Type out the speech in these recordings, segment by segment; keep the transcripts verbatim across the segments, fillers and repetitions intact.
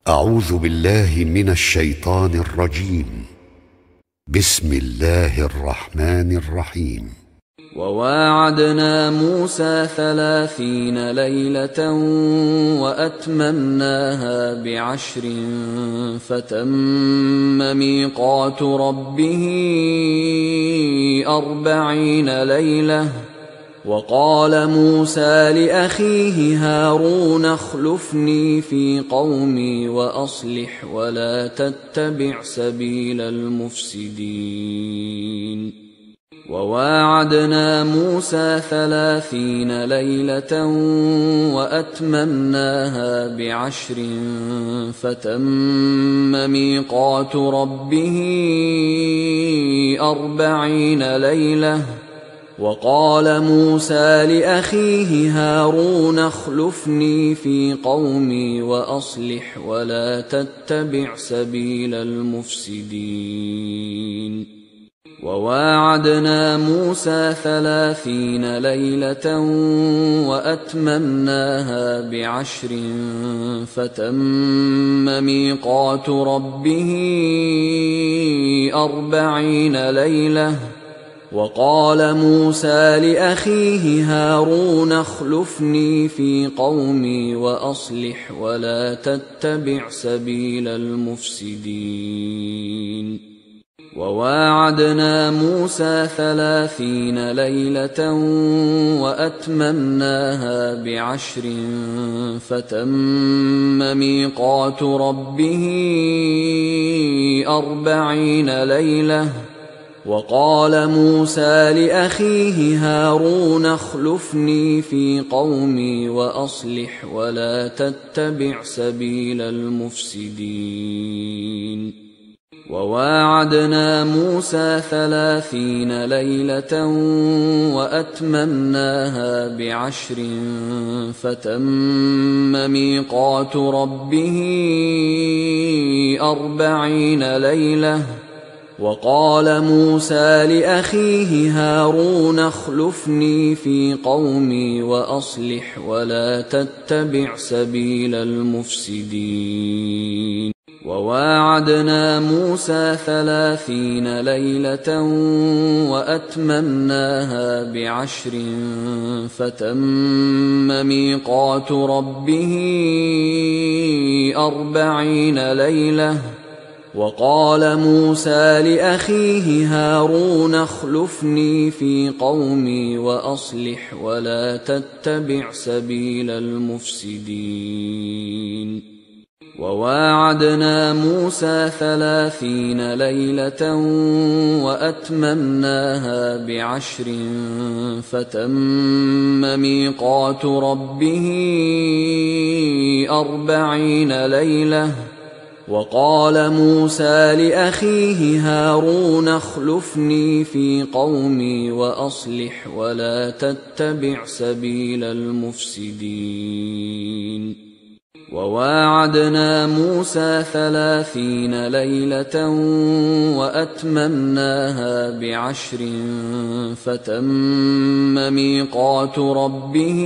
أعوذ بالله من الشيطان الرجيم. بسم الله الرحمن الرحيم. وواعدنا موسى ثلاثين ليلة وأتممناها بعشر فتم ميقات ربه أربعين ليلة. وقال موسى لأخيه هارون اخلفني في قومي وأصلح ولا تتبع سبيل المفسدين. وواعدنا موسى ثلاثين ليلة وأتممناها بعشر فتم ميقات ربه أربعين ليلة. وقال موسى لأخيه هارون اخلفني في قومي وأصلح ولا تتبع سبيل المفسدين. وواعدنا موسى ثلاثين ليلة وأتممناها بعشر فتم ميقات ربه أربعين ليلة. وقال موسى لأخيه هارون اخلفني في قومي وأصلح ولا تتبع سبيل المفسدين. وواعدنا موسى ثلاثين ليلة وأتممناها بعشر فتم ميقات ربه أربعين ليلة. وقال موسى لأخيه هارون اخلفني في قومي وأصلح ولا تتبع سبيل المفسدين. وواعدنا موسى ثلاثين ليلة وأتممناها بعشر فتم ميقات ربه أربعين ليلة. وقال موسى لأخيه هارون اخلفني في قومي وأصلح ولا تتبع سبيل المفسدين. وواعدنا موسى ثلاثين ليلة وأتممناها بعشر فتم ميقات ربه أربعين ليلة. وقال موسى لأخيه هارون اخلفني في قومي وأصلح ولا تتبع سبيل المفسدين. وواعدنا موسى ثلاثين ليلة وأتممناها بعشر فتم ميقات ربه أربعين ليلة. وقال موسى لأخيه هارون اخلفني في قومي وأصلح ولا تتبع سبيل المفسدين. وواعدنا موسى ثلاثين ليلة وأتممناها بعشر فتم ميقات ربه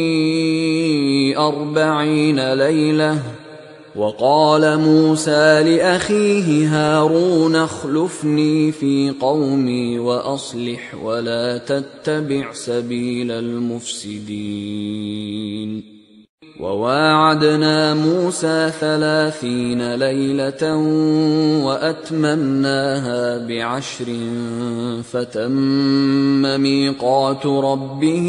أربعين ليلة. وقال موسى لأخيه هارون اخلفني في قومي وأصلح ولا تتبع سبيل المفسدين. وواعدنا موسى ثلاثين ليلة وأتممناها بعشر فتم ميقات ربه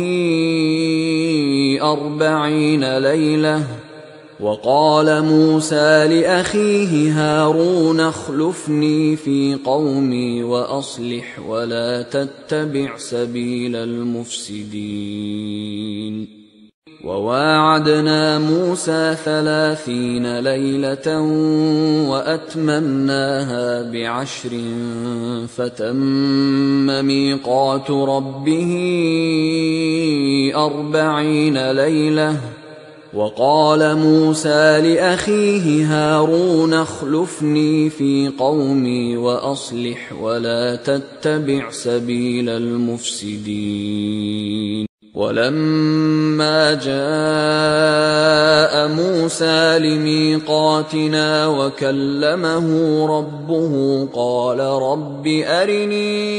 أربعين ليلة. وقال موسى لأخيه هارون اخلفني في قومي وأصلح ولا تتبع سبيل المفسدين. وواعدنا موسى ثلاثين ليلة وأتممناها بعشر فتم ميقات ربه أربعين ليلة. وقال موسى لأخيه هارون اخلفني في قومي وأصلح ولا تتبع سبيل المفسدين. ولما جاء موسى لميقاتنا وكلمه ربه قال رب أرني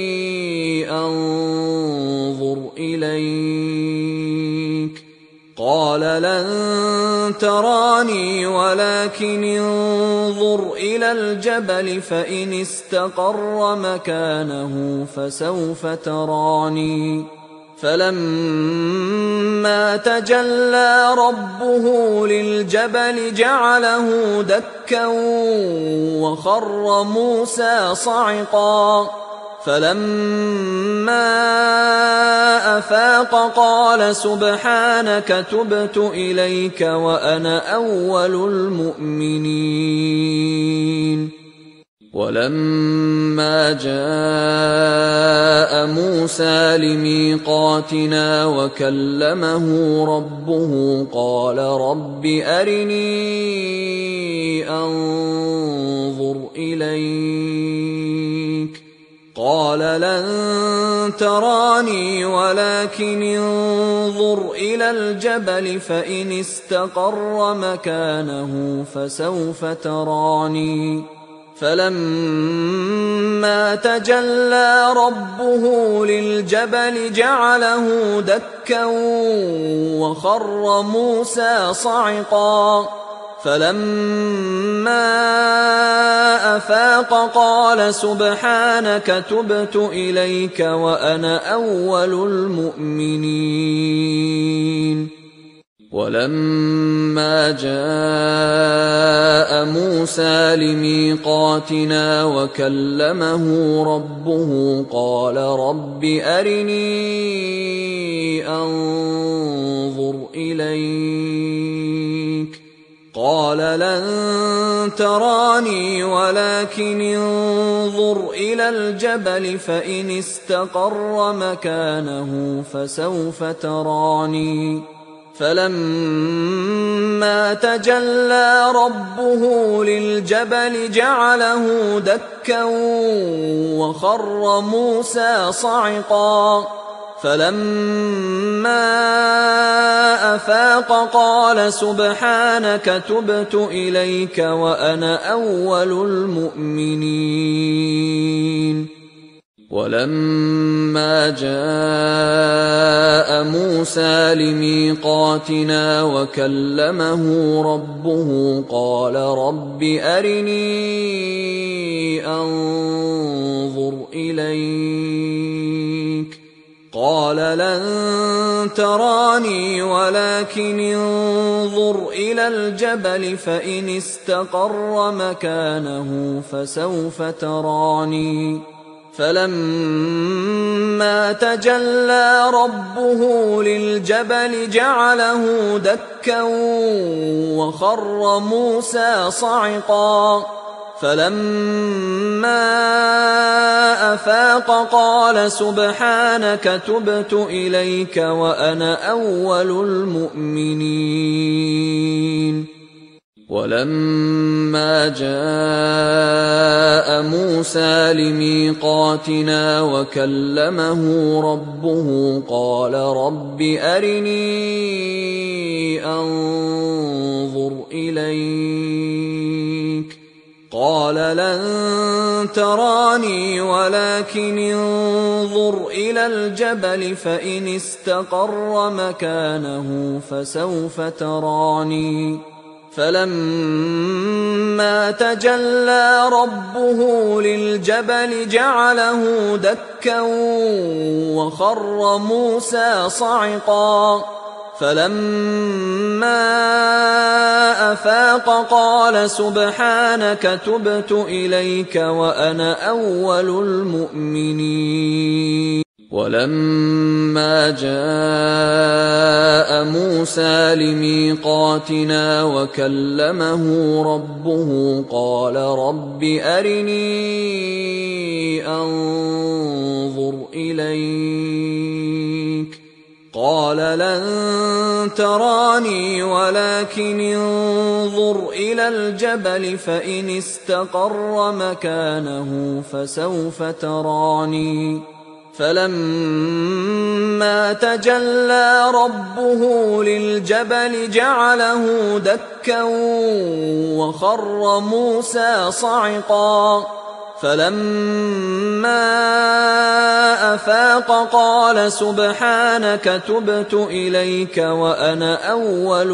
أنظر إليك قال لن تراني ولكن انظر إلى الجبل فإن استقر مكانه فسوف تراني فلما تجلى ربه للجبل جعله دكا وخر موسى صعقا فلما أفاق قال سبحانك تبت إليك وأنا أول المؤمنين ولما جاء موسى لميقاتنا وكلمه ربه قال رب أرني أنظر إليك قال لن تراني ولكن انظر إلى الجبل فإن استقر مكانه فسوف تراني فلما تجلى ربه للجبل جعله دكا وخر موسى صعقا فلما أفاق قال سبحانك تبت إليك وأنا أول المؤمنين ولما جاء موسى لميقاتنا وكلمه ربه قال رب أرني أنظر إليك قال لن تراني ولكن انظر إلى الجبل فإن استقر مكانه فسوف تراني فلما تجلى ربه للجبل جعله دكا وخر موسى صعقا فلما أفاق قال سبحانك تبت إليك وأنا أول المؤمنين ولما جاء موسى لميقاتنا وكلمه ربه قال رب أرني أنظر إليك قال لن تراني ولكن انظر إلى الجبل فإن استقر مكانه فسوف تراني فلما تجلى ربه للجبل جعله دكا وخر موسى صعقا فلما أفاق قال سبحانك تبت إليك وأنا أول المؤمنين ولما جاء موسى لميقاتنا وكلمه ربه قال رب أرني أنظر إليك قال لن تراني ولكن انظر إلى الجبل فإن استقر مكانه فسوف تراني فلما تجلى ربه للجبل جعله دكا وخر موسى صعقا فلما أفاق قال سبحانك تبت إليك وأنا أول المؤمنين ولما جاء موسى لميقاتنا وكلمه ربه قال رب أرني أنظر إليك قال لن تراني ولكن انظر إلى الجبل فإن استقر مكانه فسوف تراني فلما فلما تجلى ربه للجبل جعله دكا وخر موسى صعقا فلما أفاق قال سبحانك تبت إليك وأنا أول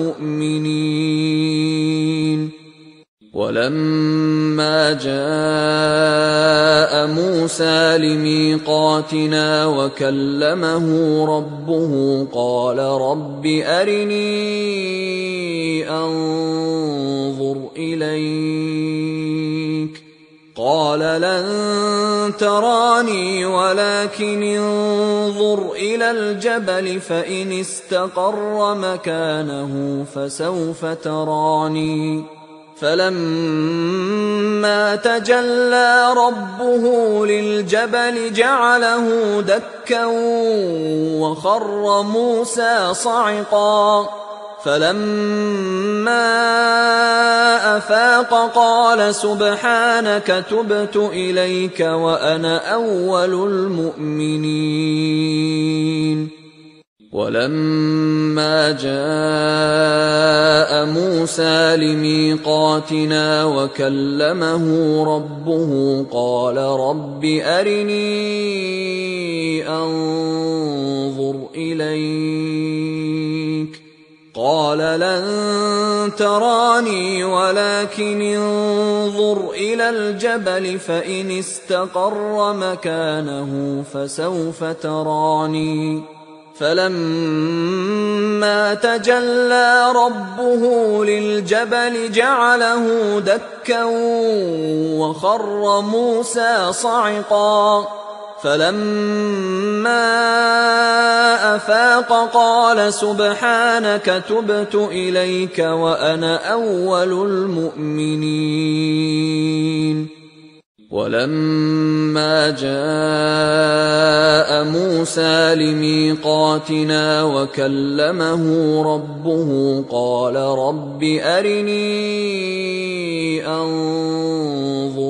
المؤمنين. ولما جاء موسى لميقاتنا وكلمه ربه قال رب أرني أنظر إليك قال لن تراني ولكن انظر إلى الجبل فإن استقر مكانه فسوف تراني فلما تجلى ربه للجبل جعله دكا وخر موسى صعقا فلما أفاق قال سبحانك تبت إليك وأنا أول المؤمنين. ولما جاء موسى لميقاتنا وكلمه ربه قال رب أرني أنظر إليك قال لن تراني ولكن انظر إلى الجبل فإن استقر مكانه فسوف تراني فلما تجلى ربه للجبل جعله دكا وخر موسى صعقا فلما أفاق قال سبحانك تبت إليك وأنا أول المؤمنين. ولما جاء موسى لميقاتنا وكلمه ربه قال رب أرني أنظر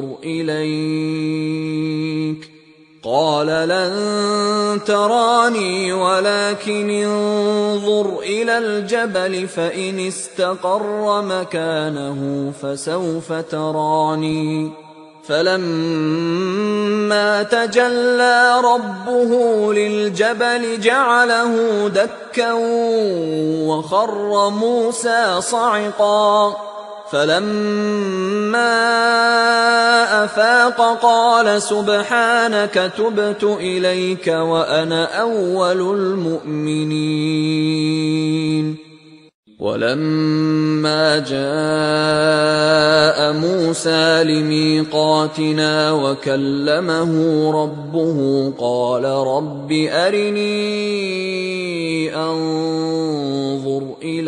إليك قال لن تراني ولكن انظر إلى الجبل فإن استقر مكانه فسوف تراني فلما تجلى ربه للجبل جعله دكا وخر موسى صعقا فلما أفاق قال سبحانك تبت إليك وأنا أول المؤمنين. ولما جاء موسى لميقاتنا وكلمه ربه قال رب أرني أنظر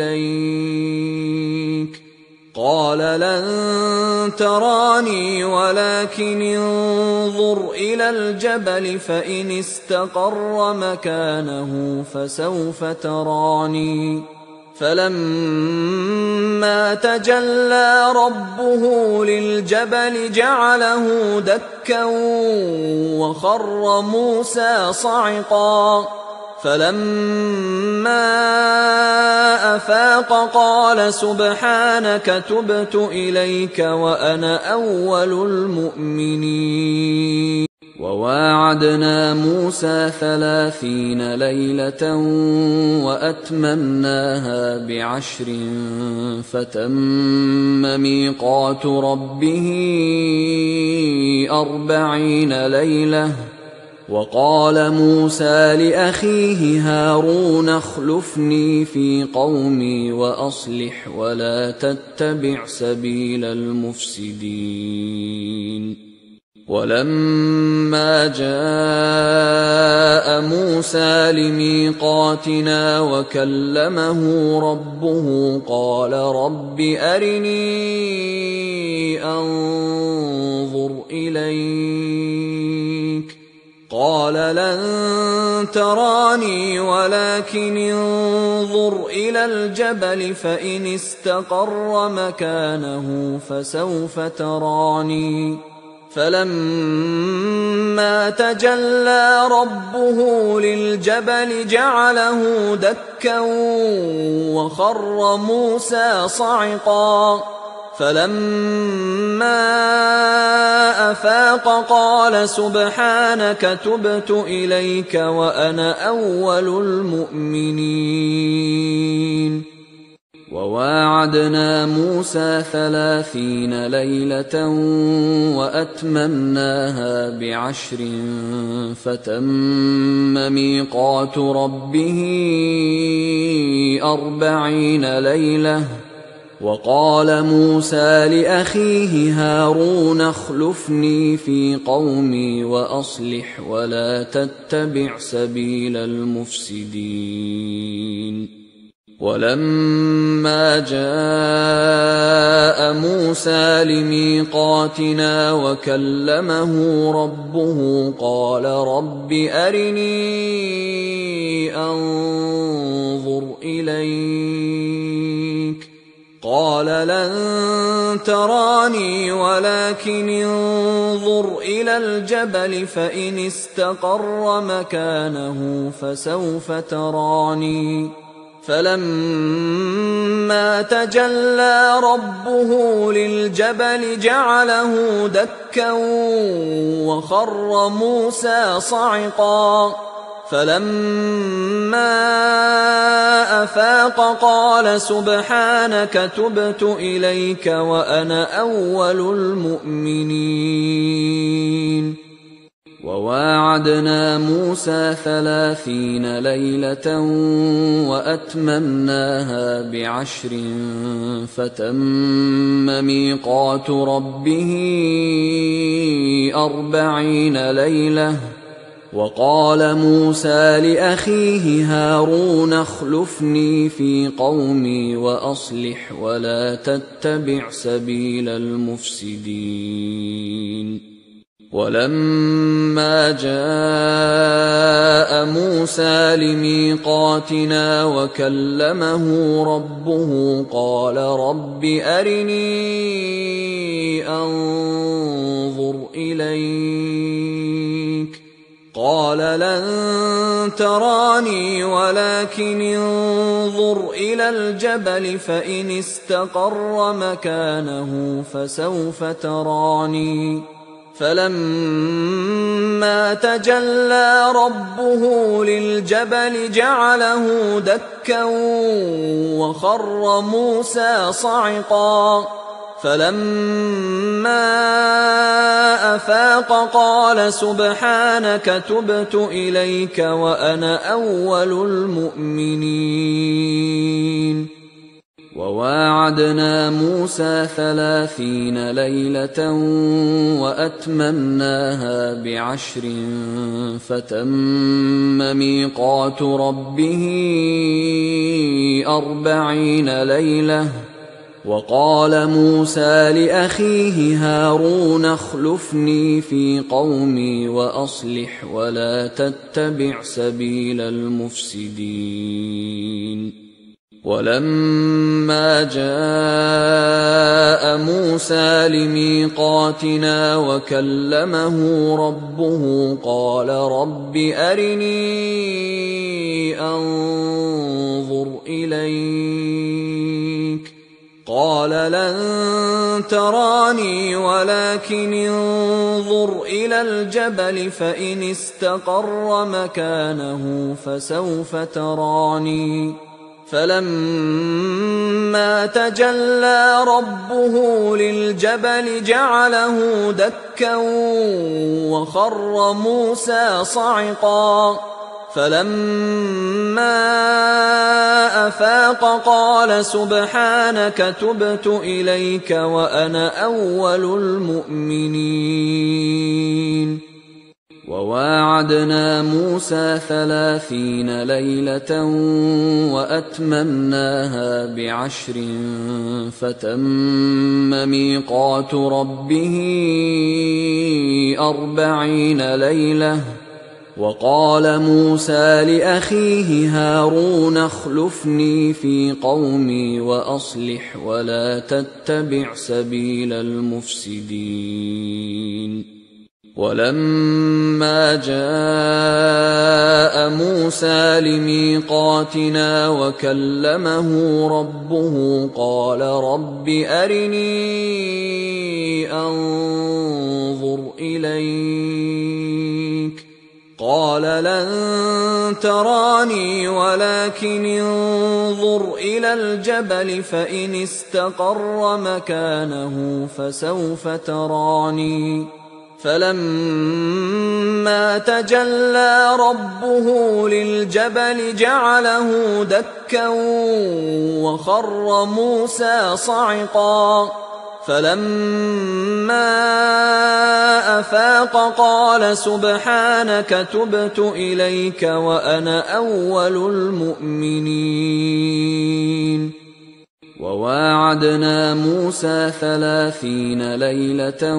إليك قال لن تراني ولكن انظر إلى الجبل فإن استقر مكانه فسوف تراني فلما تجلى ربه للجبل جعله دكا وخر موسى صعقا فلما أفاق قال سبحانك تبت إليك وأنا أول المؤمنين. وواعدنا موسى ثلاثين ليلة وأتممناها بعشر فتم ميقات ربه أربعين ليلة. وقال موسى لأخيه هارون اخلفني في قومي وأصلح ولا تتبع سبيل المفسدين. ولما جاء موسى لميقاتنا وكلمه ربه قال رب أرني أنظر إليك قال لن تراني ولكن انظر إلى الجبل فإن استقر مكانه فسوف تراني فلما تجلى ربه للجبل جعله دكا وخر موسى صعقا فلما أفاق قال سبحانك تبت إليك وأنا أول المؤمنين. وواعدنا موسى ثلاثين ليلة وأتممناها بعشر فتم ميقات ربه أربعين ليلة. وقال موسى لأخيه هارون اخلفني في قومي وأصلح ولا تتبع سبيل المفسدين. ولما جاء موسى لميقاتنا وكلمه ربه قال رب أرني أنظر إليك قال لن تراني ولكن انظر إلى الجبل فإن استقر مكانه فسوف تراني. فلما تجلى ربه للجبل جعله دكا وخر موسى صعقا فلما أفاق قال سبحانك تبت إليك وأنا أول المؤمنين. وواعدنا موسى ثلاثين ليلة وأتممناها بعشر فتم ميقات ربه أربعين ليلة. وقال موسى لأخيه هارون اخلفني في قومي وأصلح ولا تتبع سبيل المفسدين. ولما جاء موسى لميقاتنا وكلمه ربه قال رب أرني أنظر إليك قال لن تراني ولكن انظر إلى الجبل فإن استقر مكانه فسوف تراني. فلما تجلى ربه للجبل جعله دكا وخر موسى صعقا فلما أفاق قال سبحانك تبت إليك وأنا أول المؤمنين. وواعدنا موسى ثلاثين ليلة وأتممناها بعشر فتم ميقات ربه أربعين ليلة. وقال موسى لأخيه هارون اخلفني في قومي وأصلح ولا تتبع سبيل المفسدين. ولما جاء موسى لميقاتنا وكلمه ربه قال رب أرني أنظر إليك قال لن تراني ولكن انظر إلى الجبل فإن استقر مكانه فسوف تراني. فلما تجلى ربه للجبل جعله دكا وخر موسى صعقا فلما أفاق قال سبحانك تبت إليك وأنا أول المؤمنين. وواعدنا موسى ثلاثين ليلة وأتممناها بعشر فتم ميقات ربه أربعين ليلة. وقال موسى لأخيه هارون اخلفني في قومي وأصلح ولا تتبع سبيل المفسدين. ولما جاء موسى لميقاتنا وكلمه ربه قال رب أرني أنظر إليك قال لن تراني ولكن انظر إلى الجبل فإن استقر مكانه فسوف تراني. فلما تجلى ربه للجبل جعله دكا وخر موسى صعقا. فلما أفاق قال سبحانك تبت إليك وأنا أول المؤمنين. وواعدنا موسى ثلاثين ليلة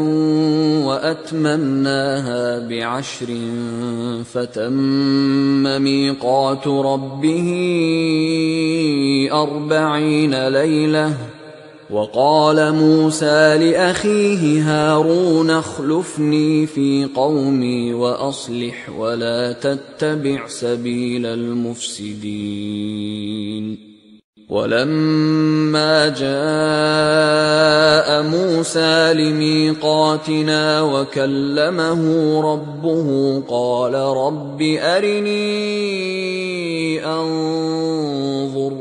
وأتممناها بعشر فتم ميقات ربه أربعين ليلة. وقال موسى لأخيه هارون اخلفني في قومي وأصلح ولا تتبع سبيل المفسدين. ولما جاء موسى لميقاتنا وكلمه ربه قال رب أرني أنظر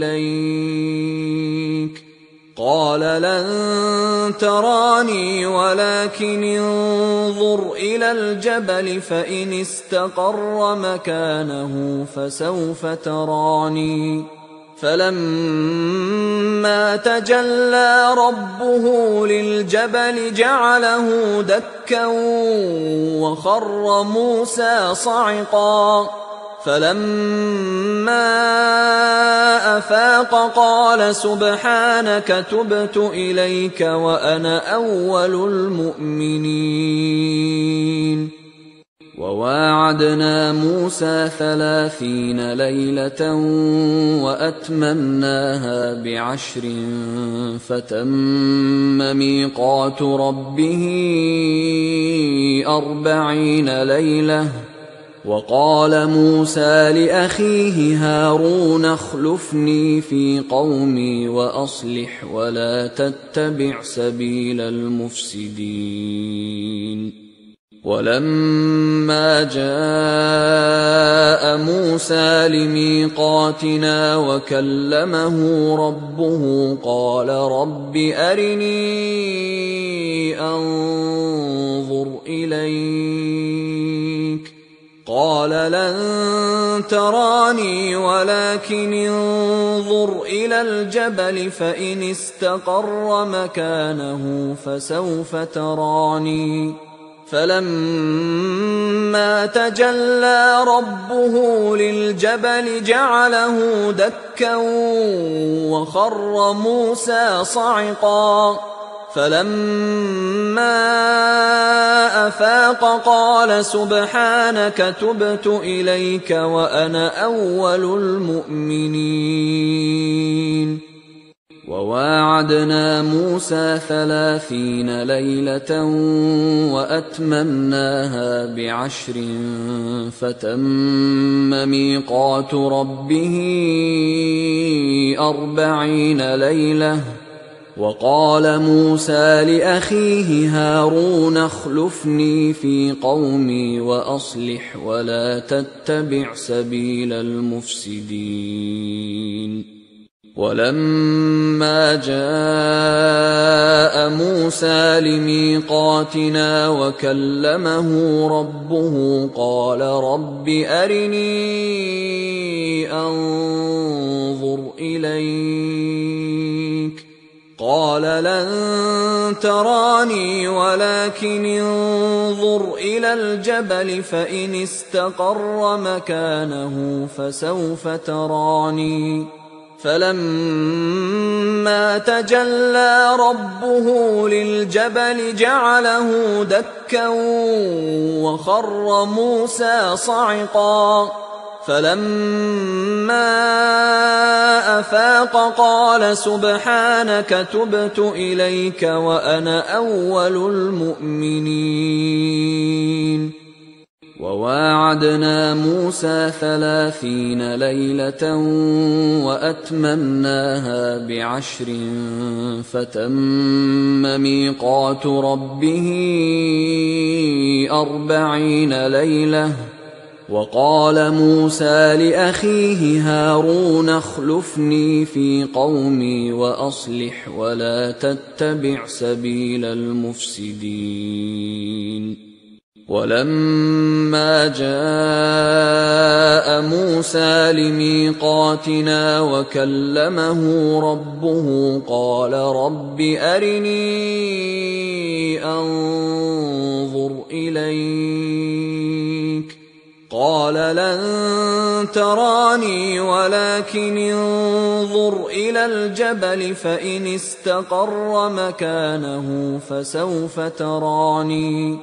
إليك قال لن تراني ولكن انظر إلى الجبل فإن استقر مكانه فسوف تراني. فلما تجلى ربه للجبل جعله دكا وخر موسى صعقا. فلما أفاق قال سبحانك تبت إليك وأنا أول المؤمنين. وواعدنا موسى ثلاثين ليلة وأتممناها بعشر فتم ميقات ربه أربعين ليلة. وقال موسى لأخيه هارون اخلفني في قومي وأصلح ولا تتبع سبيل المفسدين. ولما جاء موسى لميقاتنا وكلمه ربه قال رب أرني أنظر إليك قال لن تراني ولكن انظر إلى الجبل فإن استقر مكانه فسوف تراني. فلما تجلى ربه للجبل جعله دكا وخر موسى صعقا. فلما أفاق قال سبحانك تبت إليك وأنا أول المؤمنين. وواعدنا موسى ثلاثين ليلة وأتممناها بعشر فتم ميقات ربه أربعين ليلة. وقال موسى لأخيه هارون اخلفني في قومي وأصلح ولا تتبع سبيل المفسدين. ولما جاء موسى لميقاتنا وكلمه ربه قال رب أرني أنظر إليك قال لن تراني ولكن انظر إلى الجبل فإن استقر مكانه فسوف تراني. فلما تجلى ربه للجبل جعله دكا وخر موسى صعقا فلما أفاق قال سبحانك تبت إليك وأنا أول المؤمنين. وواعدنا موسى ثلاثين ليلة وأتممناها بعشر فتم ميقات ربه أربعين ليلة. وقال موسى لأخيه هارون اخلفني في قومي وأصلح ولا تتبع سبيل المفسدين. ولما جاء موسى لميقاتنا وكلمه ربه قال رب أرني أنظر إليك قال لن تراني ولكن انظر إلى الجبل فإن استقر مكانه فسوف تراني.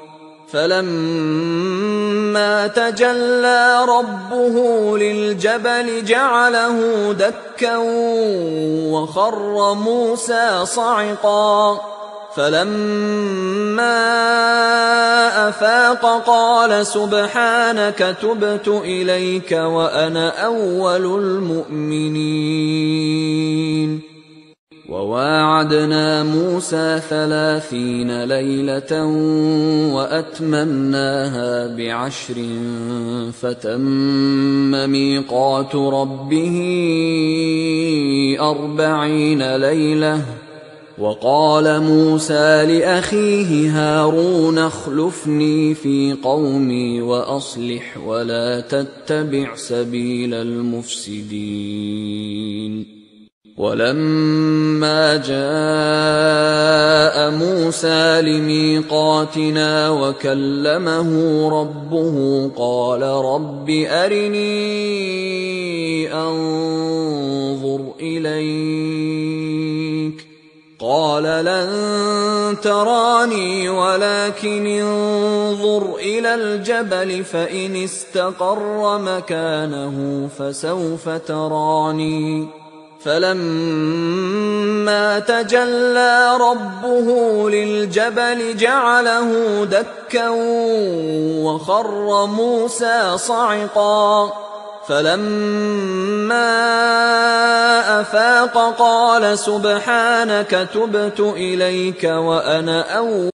فلما تجلى ربه للجبل جعله دكا وخر موسى صعقا فلما أفاق قال سبحانك تبت إليك وأنا أول المؤمنين. وواعدنا موسى ثلاثين ليلة وأتممناها بعشر فتم ميقات ربه أربعين ليلة. وقال موسى لأخيه هارون اخلفني في قومي وأصلح ولا تتبع سبيل المفسدين. ولما جاء موسى لميقاتنا وكلمه ربه قال رب أرني أنظر إليك قال لن تراني ولكن انظر إلى الجبل فإن استقر مكانه فسوف تراني. فلما تجلى ربه للجبل جعله دكا وخر موسى صعقا فلما أفاق قال سبحانك تبت إليك وأنا أول